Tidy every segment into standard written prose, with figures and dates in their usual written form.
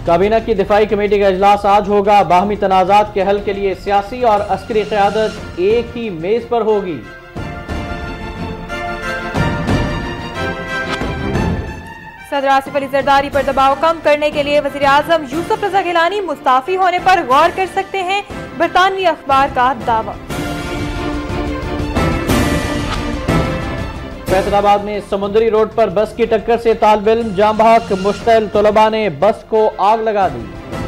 काबीना की दिफाई कमेटी का इजलास आज होगा। बाहमी तनाज़ात के हल के लिए सियासी और अस्करी क़यादत एक ही मेज पर होगी। सदर आसिफ अली जरदारी पर दबाव कम करने के लिए वज़ीर आज़म यूसुफ रज़ा गिलानी मुस्ताफी होने पर गौर कर सकते हैं, बरतानवी अखबार का दावा। फैसलाबाद में समुद्री रोड पर बस की टक्कर से तालिब इल्म जाम बहक, मुश्तइल तलबा ने बस को आग लगा दी।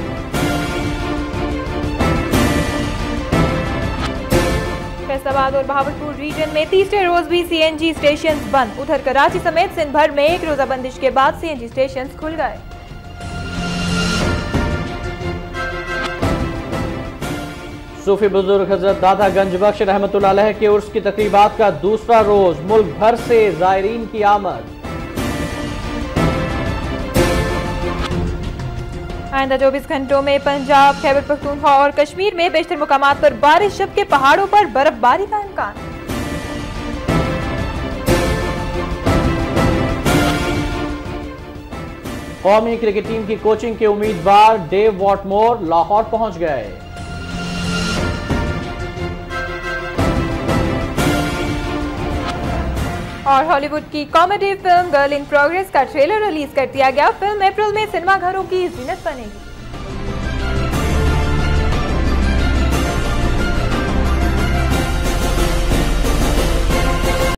फैसलाबाद और बहावलपुर रीजन में तीसरे रोज भी सीएनजी स्टेशन बंद। उधर कराची समेत सिंध भर में एक रोजा बंदिश के बाद सीएनजी स्टेशन खुल गए। सूफी बुजुर्ग हजरत दादा गंज बख्श रहमतुल्लाह अलैह के उर्स की तकरीबात का दूसरा रोज, मुल्क भर से जायरीन की आमद। आइंदा 24 घंटों में पंजाब, खैबर पख्तूनख्वा और कश्मीर में बेशतर मुकामात पर बारिश, जबकि पहाड़ों पर बर्फबारी का इम्कान। कौमी क्रिकेट टीम की कोचिंग के उम्मीदवार डेव वॉटमोर लाहौर पहुंच गए। और हॉलीवुड की comedy film girl in progress का ट्रेलर रिलीज कर दिया गया। फिल्म अप्रैल में सिनेमाघरों की जीनत बनेगी।